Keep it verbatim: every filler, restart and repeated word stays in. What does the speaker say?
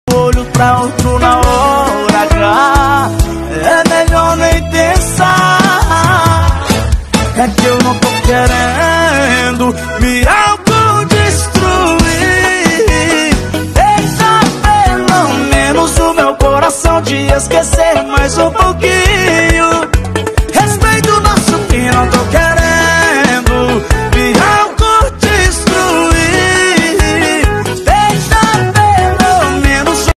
olho pra outro na hora H. É melhor nem pensar. É que eu não tô querendo me autodestruir. Deixa pelo menos o meu coração te esquecer mais um pouquinho.